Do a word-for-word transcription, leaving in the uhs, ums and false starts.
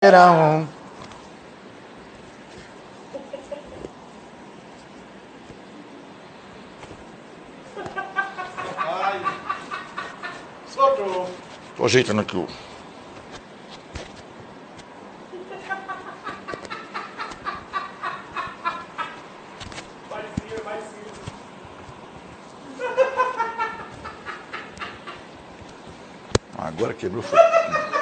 verão. Ai, soltou. Tô ajeitando aqui o... Vai sim, vai sim. Agora quebrou. Foi.